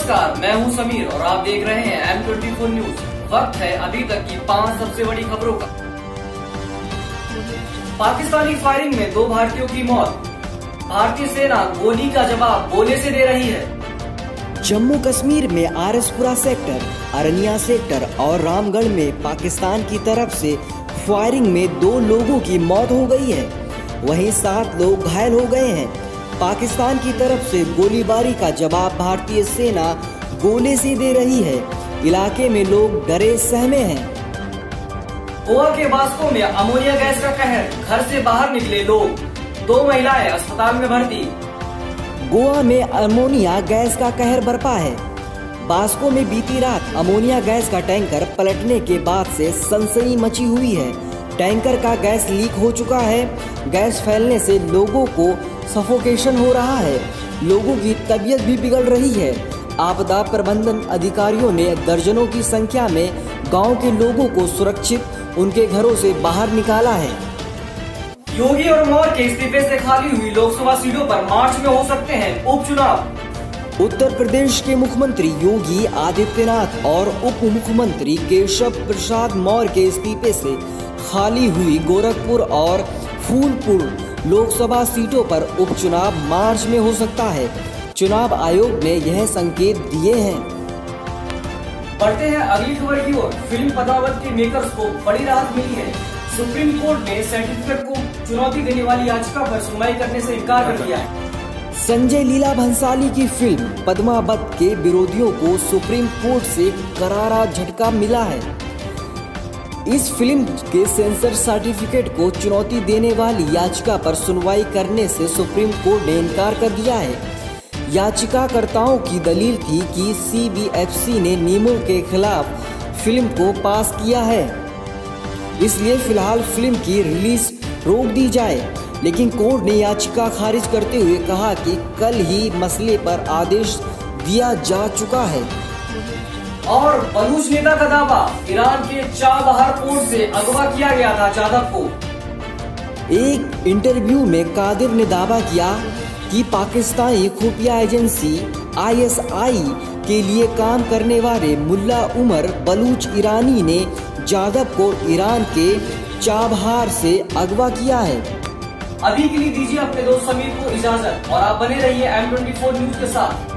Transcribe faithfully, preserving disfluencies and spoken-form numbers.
नमस्कार, मैं हूं समीर और आप देख रहे हैं एम ट्वेंटी फोर न्यूज। वक्त है अभी तक की पांच सबसे बड़ी खबरों का। पाकिस्तानी फायरिंग में दो भारतीयों की मौत। भारतीय सेना गोली का जवाब गोले से दे रही है। जम्मू कश्मीर में आरएसपुरा सेक्टर, अरनिया सेक्टर और रामगढ़ में पाकिस्तान की तरफ से फायरिंग में दो लोगों की मौत हो गई है, वहीं सात लोग घायल हो गए हैं। पाकिस्तान की तरफ से गोलीबारी का जवाब भारतीय सेना गोले से दे रही है। इलाके में लोग डरे सहमे हैं। गोवा के बास्को में अमोनिया गैस का कहर, घर से बाहर निकले लोग, दो महिलाएं अस्पताल में भर्ती। गोवा में अमोनिया गैस का कहर बरपा है। बास्को में बीती रात अमोनिया गैस का टैंकर पलटने के बाद से सनसनी मची हुई है। टैंकर का गैस लीक हो चुका है। गैस फैलने से लोगों को सफोकेशन हो रहा है। लोगों की तबीयत भी बिगड़ रही है। आपदा प्रबंधन अधिकारियों ने दर्जनों की संख्या में गांव के लोगों को सुरक्षित उनके घरों से बाहर निकाला है। योगी और मौर्य के इस्तीफे से खाली हुई लोकसभा सीटों पर मार्च में हो सकते हैं उपचुनाव। उत्तर प्रदेश के मुख्यमंत्री योगी आदित्यनाथ और उप मुख्यमंत्री केशव प्रसाद मौर्य के इस्तीफे से खाली हुई गोरखपुर और फूलपुर लोकसभा सीटों पर उपचुनाव मार्च में हो सकता है। चुनाव आयोग ने यह संकेत दिए हैं। बढ़ते हैं अगली खबर की ओर। फिल्म पद्मावत के मेकर्स को बड़ी राहत मिली है। सुप्रीम कोर्ट ने सर्टिफिकेट को चुनौती देने वाली याचिका पर सुनवाई करने से इनकार कर दिया है। संजय लीला भंसाली की फिल्म पद्मावत के विरोधियों को सुप्रीम कोर्ट से करारा झटका मिला है। इस फिल्म के सेंसर सर्टिफिकेट को चुनौती देने वाली याचिका पर सुनवाई करने से सुप्रीम कोर्ट ने इनकार कर दिया है। याचिकाकर्ताओं की दलील थी कि सी बी एफ सी ने नियमों के खिलाफ फिल्म को पास किया है, इसलिए फिलहाल फिल्म की रिलीज रोक दी जाए। लेकिन कोर्ट ने याचिका खारिज करते हुए कहा कि कल ही मसले पर आदेश दिया जा चुका है। और बलूच नेता का दावा, ईरान के चाबहार पोर्ट से अगवा किया गया था जाधव को। एक इंटरव्यू में कादिर ने दावा किया कि पाकिस्तानी खुफिया एजेंसी आई एस आई के लिए काम करने वाले मुल्ला उमर बलूच ईरानी ने जाधव को ईरान के चाबहार से अगवा किया है। अभी के लिए दीजिए अपने दोस्त समीर को इजाजत और आप बने रहिए एम ट्वेंटी फोर न्यूज के साथ।